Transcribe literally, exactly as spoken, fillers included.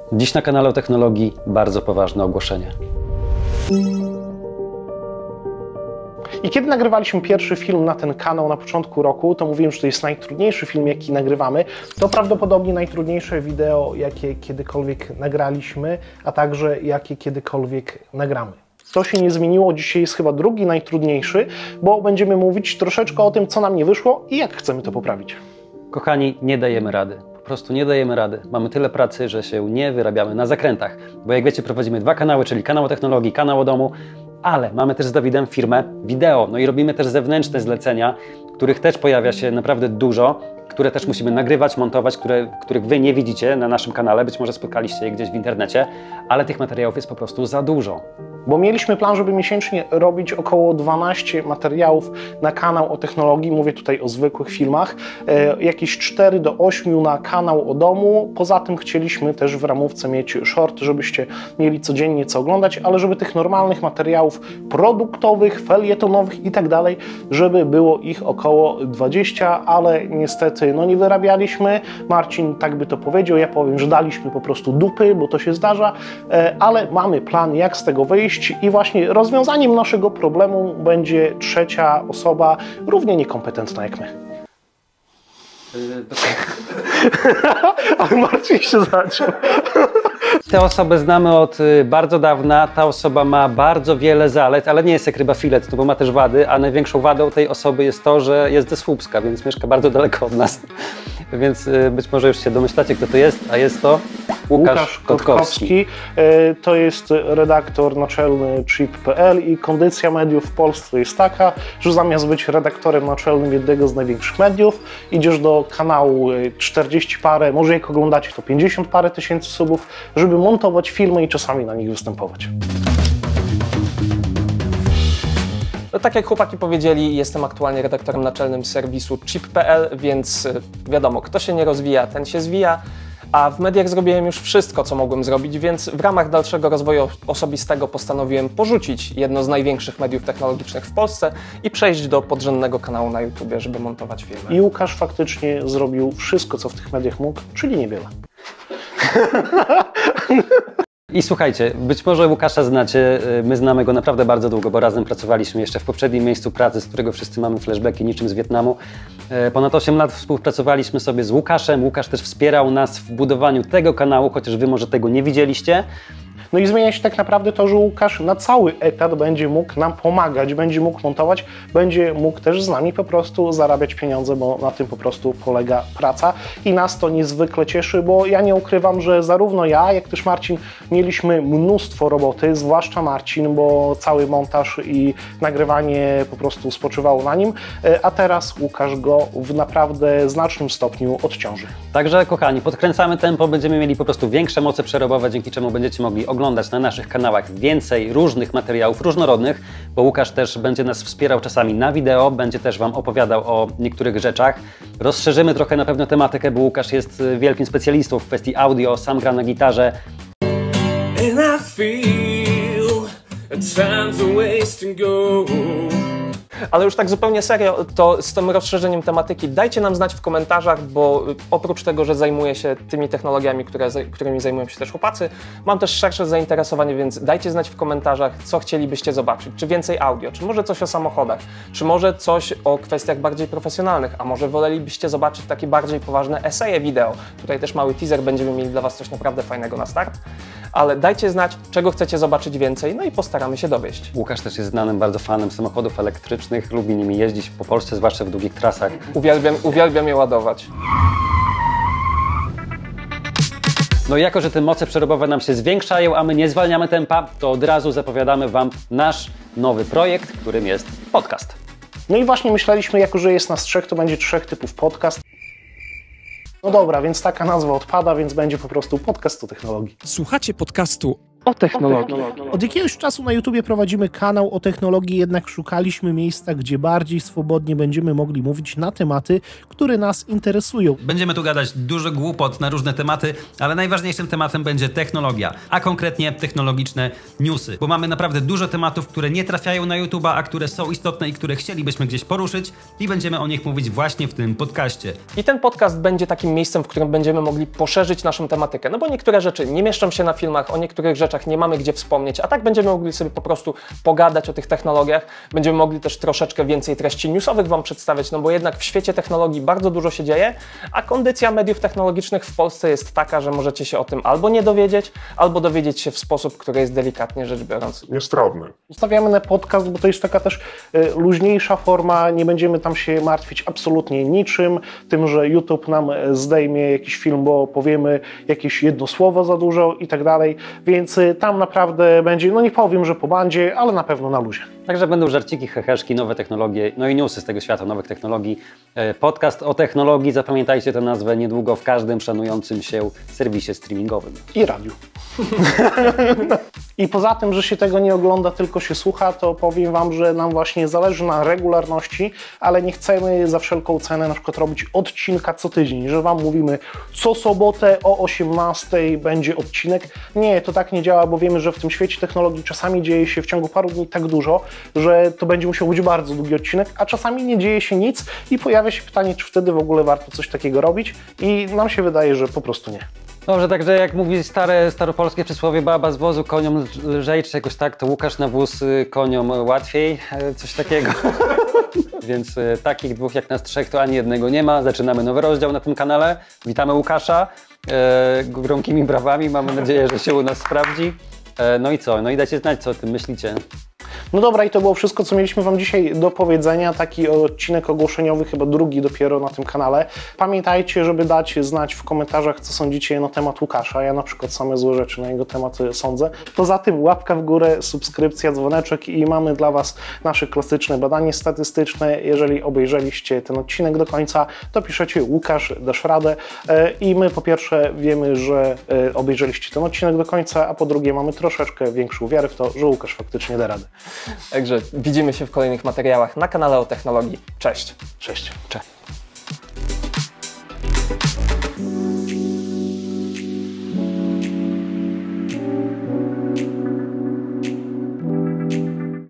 Dziś na kanale o technologii bardzo poważne ogłoszenie. I kiedy nagrywaliśmy pierwszy film na ten kanał na początku roku, to mówiłem, że to jest najtrudniejszy film, jaki nagrywamy. To prawdopodobnie najtrudniejsze wideo, jakie kiedykolwiek nagraliśmy, a także jakie kiedykolwiek nagramy. To się nie zmieniło, dzisiaj jest chyba drugi najtrudniejszy, bo będziemy mówić troszeczkę o tym, co nam nie wyszło i jak chcemy to poprawić. Kochani, nie dajemy rady. Po prostu nie dajemy rady. Mamy tyle pracy, że się nie wyrabiamy na zakrętach. Bo jak wiecie, prowadzimy dwa kanały, czyli kanał o technologii, kanał o domu, ale mamy też z Dawidem firmę wideo. No i robimy też zewnętrzne zlecenia, których też pojawia się naprawdę dużo, które też musimy nagrywać, montować, które, których wy nie widzicie na naszym kanale, być może spotkaliście je gdzieś w internecie, ale tych materiałów jest po prostu za dużo. Bo mieliśmy plan, żeby miesięcznie robić około dwanaście materiałów na kanał o technologii, mówię tutaj o zwykłych filmach, e, jakieś cztery do ośmiu na kanał o domu. Poza tym chcieliśmy też w ramówce mieć short, żebyście mieli codziennie co oglądać, ale żeby tych normalnych materiałów produktowych, felietonowych i tak dalej, żeby było ich około dwadzieścia, ale niestety no nie wyrabialiśmy. Marcin tak by to powiedział, ja powiem, że daliśmy po prostu dupy, bo to się zdarza, e, ale mamy plan, jak z tego wyjść. I właśnie rozwiązaniem naszego problemu będzie trzecia osoba, równie niekompetentna jak my. Ale Marcin się zaczął. Tę osobę znamy od bardzo dawna, ta osoba ma bardzo wiele zalet, ale nie jest jak ryba filet, no bo ma też wady, a największą wadą tej osoby jest to, że jest ze Słupska, więc mieszka bardzo daleko od nas. Więc być może już się domyślacie, kto to jest, a jest to Łukasz, Łukasz Kotkowski. Kotkowski. To jest redaktor naczelny chip kropka p l i kondycja mediów w Polsce jest taka, że zamiast być redaktorem naczelnym jednego z największych mediów, idziesz do kanału czterdzieści parę, może jak oglądacie to pięćdziesiąt parę tysięcy subów, żeby montować filmy i czasami na nich występować. No, tak jak chłopaki powiedzieli, jestem aktualnie redaktorem naczelnym serwisu chip kropka p l, więc wiadomo, kto się nie rozwija, ten się zwija. A w mediach zrobiłem już wszystko, co mogłem zrobić, więc w ramach dalszego rozwoju osobistego postanowiłem porzucić jedno z największych mediów technologicznych w Polsce i przejść do podrzędnego kanału na YouTube, żeby montować filmy. I Łukasz faktycznie zrobił wszystko, co w tych mediach mógł, czyli niewiele. I słuchajcie, być może Łukasza znacie, my znamy go naprawdę bardzo długo, bo razem pracowaliśmy jeszcze w poprzednim miejscu pracy, z którego wszyscy mamy flashbacki niczym z Wietnamu. Ponad osiem lat współpracowaliśmy sobie z Łukaszem, Łukasz też wspierał nas w budowaniu tego kanału, chociaż wy może tego nie widzieliście. No i zmienia się tak naprawdę to, że Łukasz na cały etat będzie mógł nam pomagać, będzie mógł montować, będzie mógł też z nami po prostu zarabiać pieniądze, bo na tym po prostu polega praca i nas to niezwykle cieszy, bo ja nie ukrywam, że zarówno ja, jak też Marcin mieliśmy mnóstwo roboty, zwłaszcza Marcin, bo cały montaż i nagrywanie po prostu spoczywało na nim, a teraz Łukasz go w naprawdę znacznym stopniu odciąży. Także kochani, podkręcamy tempo, będziemy mieli po prostu większe moce przerobowe, dzięki czemu będziecie mogli oglądać na naszych kanałach więcej różnych materiałów różnorodnych, bo Łukasz też będzie nas wspierał czasami na wideo, będzie też wam opowiadał o niektórych rzeczach. Rozszerzymy trochę na pewno tematykę, bo Łukasz jest wielkim specjalistą w kwestii audio, sam gra na gitarze. And I feel time's a wasting go. Ale już tak zupełnie serio, to z tym rozszerzeniem tematyki dajcie nam znać w komentarzach, bo oprócz tego, że zajmuję się tymi technologiami, które, którymi zajmują się też chłopacy, mam też szersze zainteresowanie, więc dajcie znać w komentarzach, co chcielibyście zobaczyć. Czy więcej audio, czy może coś o samochodach, czy może coś o kwestiach bardziej profesjonalnych, a może wolelibyście zobaczyć takie bardziej poważne eseje wideo. Tutaj też mały teaser, będziemy mieli dla was coś naprawdę fajnego na start. Ale dajcie znać, czego chcecie zobaczyć więcej, no i postaramy się dowieść. Łukasz też jest znanym bardzo fanem samochodów elektrycznych, lubi nimi jeździć po Polsce, zwłaszcza w długich trasach. Uwielbiam, uwielbiam je ładować. No i jako, że te moce przerobowe nam się zwiększają, a my nie zwalniamy tempa, to od razu zapowiadamy wam nasz nowy projekt, którym jest podcast. No i właśnie myśleliśmy, jako że jest nas trzech, to będzie trzech typów podcast. No dobra, więc taka nazwa odpada, więc będzie po prostu podcast o technologii. Słuchacie podcastu o technologii. Od jakiegoś czasu na YouTubie prowadzimy kanał o technologii, jednak szukaliśmy miejsca, gdzie bardziej swobodnie będziemy mogli mówić na tematy, które nas interesują. Będziemy tu gadać dużo głupot na różne tematy, ale najważniejszym tematem będzie technologia, a konkretnie technologiczne newsy, bo mamy naprawdę dużo tematów, które nie trafiają na YouTube'a, a które są istotne i które chcielibyśmy gdzieś poruszyć i będziemy o nich mówić właśnie w tym podcaście. I ten podcast będzie takim miejscem, w którym będziemy mogli poszerzyć naszą tematykę, no bo niektóre rzeczy nie mieszczą się na filmach, o niektórych rzeczach nie mamy gdzie wspomnieć, a tak będziemy mogli sobie po prostu pogadać o tych technologiach, będziemy mogli też troszeczkę więcej treści newsowych Wam przedstawiać, no bo jednak w świecie technologii bardzo dużo się dzieje, a kondycja mediów technologicznych w Polsce jest taka, że możecie się o tym albo nie dowiedzieć, albo dowiedzieć się w sposób, który jest delikatnie rzecz biorąc niestrawny. Ustawiamy na podcast, bo to jest taka też y, luźniejsza forma, nie będziemy tam się martwić absolutnie niczym, tym, że YouTube nam zdejmie jakiś film, bo powiemy jakieś jedno słowo za dużo i tak dalej, więc y, tam naprawdę będzie, no nie powiem, że po bandzie, ale na pewno na luzie. Także będą żarciki, heheszki, nowe technologie, no i newsy z tego świata nowych technologii. Podcast o technologii, zapamiętajcie tę nazwę niedługo w każdym szanującym się serwisie streamingowym. I radiu. I poza tym, że się tego nie ogląda, tylko się słucha, to powiem Wam, że nam właśnie zależy na regularności, ale nie chcemy za wszelką cenę na przykład robić odcinka co tydzień, że Wam mówimy co sobotę o osiemnastej będzie odcinek. Nie, to tak nie działa, bo wiemy, że w tym świecie technologii czasami dzieje się w ciągu paru dni tak dużo, że to będzie musiał być bardzo długi odcinek, a czasami nie dzieje się nic i pojawia się pytanie, czy wtedy w ogóle warto coś takiego robić i nam się wydaje, że po prostu nie. Dobrze, także jak mówi stare, staropolskie przysłowie, baba z wozu koniom lżej, czy jakoś tak, to Łukasz na wóz koniom łatwiej, coś takiego. Więc takich dwóch jak nas trzech to ani jednego nie ma. Zaczynamy nowy rozdział na tym kanale. Witamy Łukasza e, gromkimi brawami. Mamy nadzieję, że się u nas sprawdzi. E, no i co? No i dajcie znać, co o tym myślicie. No dobra, i to było wszystko, co mieliśmy Wam dzisiaj do powiedzenia. Taki odcinek ogłoszeniowy, chyba drugi dopiero na tym kanale. Pamiętajcie, żeby dać znać w komentarzach, co sądzicie na temat Łukasza. Ja na przykład same złe rzeczy na jego temat sądzę. Poza tym łapka w górę, subskrypcja, dzwoneczek i mamy dla Was nasze klasyczne badanie statystyczne. Jeżeli obejrzeliście ten odcinek do końca, to piszecie Łukasz, dasz radę. I my po pierwsze wiemy, że obejrzeliście ten odcinek do końca, a po drugie mamy troszeczkę większą wiarę w to, że Łukasz faktycznie da radę. Także widzimy się w kolejnych materiałach na kanale o technologii. Cześć! Cześć! Cześć!